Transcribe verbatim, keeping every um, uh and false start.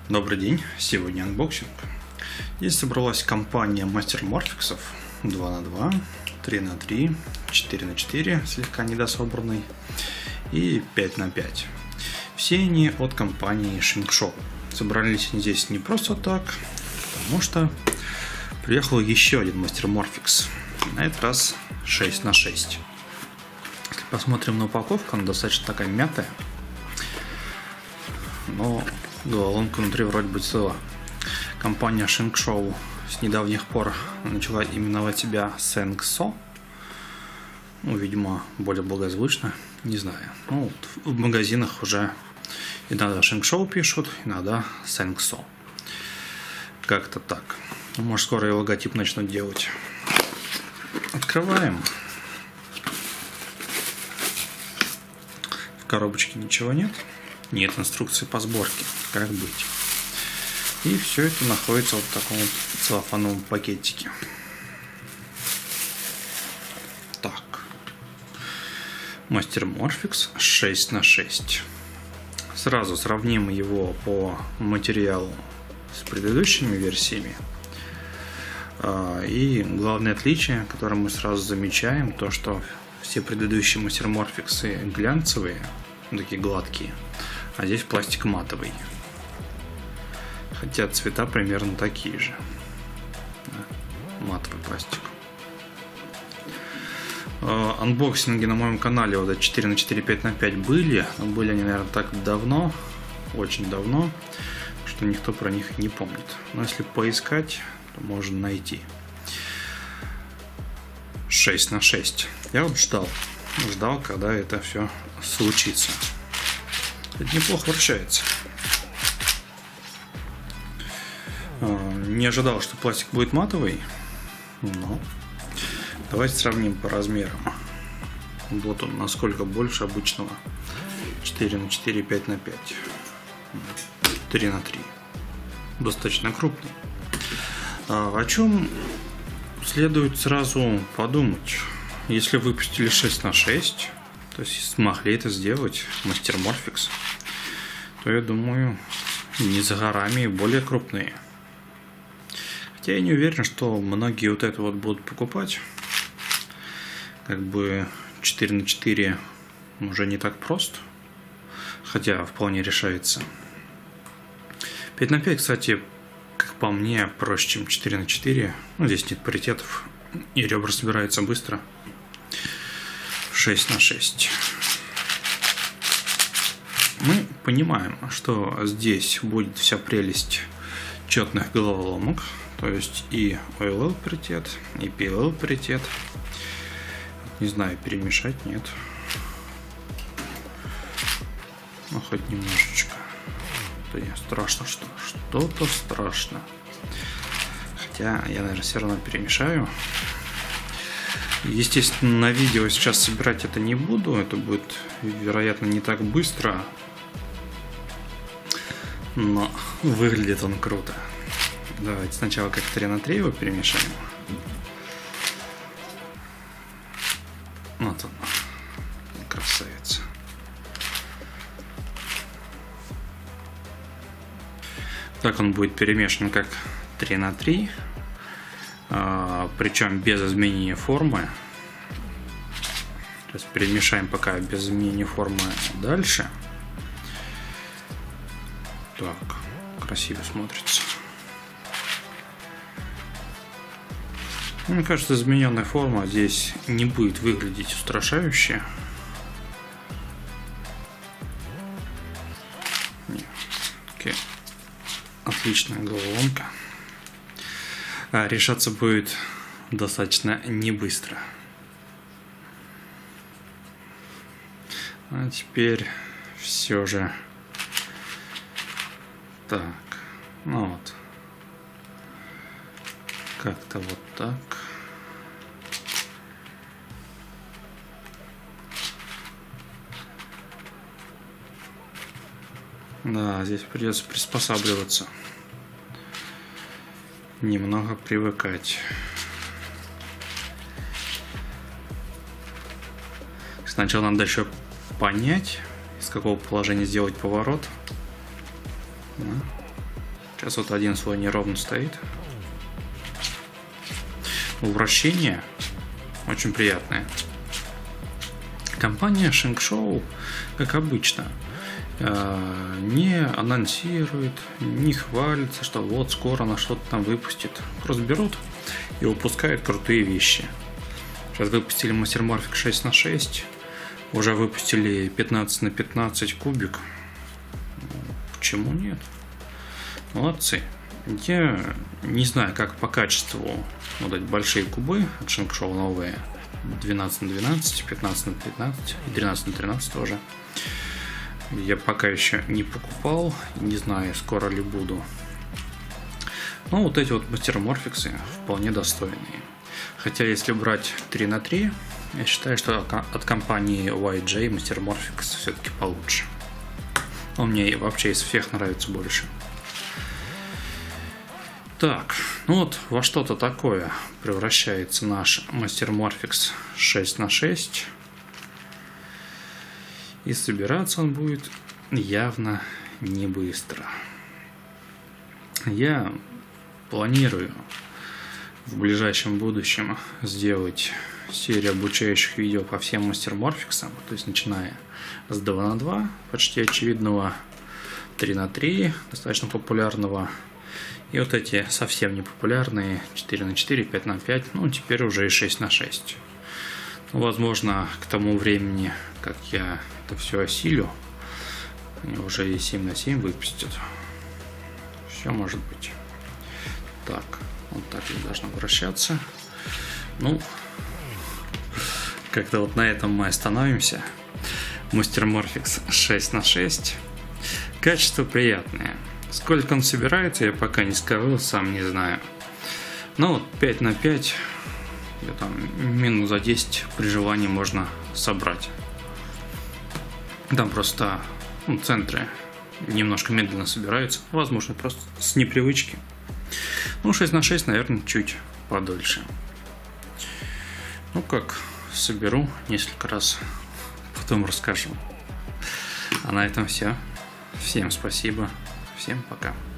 Добрый день, сегодня анбоксинг. Здесь собралась компания Мастер Морфиксов два на два, три на три, четыре на четыре, слегка недособранный, и пять на пять. Все они от компании Shink-Show. Собрались они здесь не просто так, потому что приехал еще один Мастер Морфикс. На этот раз шесть на шесть. Если посмотрим на упаковку, она достаточно такая мятая, но головоломка внутри вроде бы цела. Компания Shink-Show с недавних пор начала именовать себя Sengso. Ну, видимо, более благозвучно, не знаю. Ну, вот в магазинах уже иногда Shink-Show пишут, иногда Sengso. Как-то так. Ну, может, скоро и логотип начнут делать. Открываем. В коробочке ничего нет. Нет инструкции по сборке, как быть. И все это находится вот в таком вот целлофановом пакетике. Так. Мастер Морфикс шесть на шесть. Сразу сравним его по материалу с предыдущими версиями. И главное отличие, которое мы сразу замечаем, то что все предыдущие Мастер Морфиксы глянцевые, такие гладкие, а здесь пластик матовый. Хотя цвета примерно такие же. Матовый пластик. Анбоксинги на моем канале вот четыре на четыре, пять на пять были. Но были они, наверное, так давно. Очень давно. Что никто про них не помнит. Но если поискать, то можно найти. шесть на шесть. Я вот ждал. Ждал, когда это все случится. Это неплохо вращается. Не ожидал, что пластик будет матовый. Но давайте сравним по размерам. Вот он насколько больше обычного. четыре на четыре, пять на пять. три на три. Достаточно крупный. О чем следует сразу подумать. Если выпустили шесть на шесть, то есть смогли это сделать Мастер Морфикс, то я думаю, не за горами и более крупные. Хотя я не уверен, что многие вот это вот будут покупать. Как бы четыре на четыре уже не так просто, хотя вполне решается. пять на пять, кстати, как по мне, проще, чем четыре на четыре. Ну, здесь нет паритетов, и ребра собираются быстро. шесть на шесть. Мы понимаем, что здесь будет вся прелесть четных головоломок, то есть и о эл эл паритет, и пи эл эл паритет. Не знаю, перемешать, нет. Ну, хоть немножечко. Да не страшно, что что-то страшно. Хотя я, наверное, все равно перемешаю. Естественно, на видео сейчас собирать это не буду. Это будет, вероятно, не так быстро. Но выглядит он круто. Давайте сначала как три на три его перемешаем. Вот он. Красавец. Так он будет перемешан как три на три. Причем без изменения формы. То есть перемешаем пока без изменения формы дальше. Так, красиво смотрится. Мне кажется, измененная форма здесь не будет выглядеть устрашающе. Окей. Отличная головоломка. А решаться будет достаточно не быстро. А теперь все же так, ну вот, как-то вот так. Да, здесь придется приспосабливаться. Немного привыкать. Сначала надо еще понять, из какого положения сделать поворот. Да. Сейчас вот один свой неровно стоит. Вращение очень приятное. Компания Shengshou, как обычно, не анонсирует, не хвалится, что вот скоро она что-то там выпустит. Просто берут и выпускают крутые вещи. Сейчас выпустили Master Morphic шесть на шесть, уже выпустили пятнадцать на пятнадцать кубик. Почему нет? Молодцы. Я не знаю, как по качеству вот эти большие кубы от Shengshou новые. двенадцать на двенадцать, пятнадцать на пятнадцать и тринадцать на тринадцать тоже. Я пока еще не покупал, не знаю, скоро ли буду. Но вот эти вот Master Morphics вполне достойные. Хотя если брать три на три, я считаю, что от компании уай джей Master Morphics все-таки получше. Он мне вообще из всех нравится больше. Так, ну вот во что-то такое превращается наш Master Morphics шесть на шесть. И собираться он будет явно не быстро. Я планирую в ближайшем будущем сделать серию обучающих видео по всем Master Morphics, то есть начиная с два на два, почти очевидного, три на три, достаточно популярного, и вот эти совсем непопулярные четыре на четыре, пять на пять, ну теперь уже и шесть на шесть. Ну, возможно, к тому времени, как я это все осилю, они уже и семь на семь выпустят. Все может быть. Так, вот так и должно вращаться. Ну, как-то вот на этом мы остановимся. Master Morphics шесть на шесть. Качество приятное. Сколько он собирается, я пока не скажу, сам не знаю. Ну вот пять на пять, я там минут за десять при желании можно собрать. Там просто ну, центры немножко медленно собираются, возможно, просто с непривычки. Ну, шесть на шесть, наверное, чуть подольше. Ну, как соберу несколько раз, потом расскажу. А на этом все. Всем спасибо, всем пока.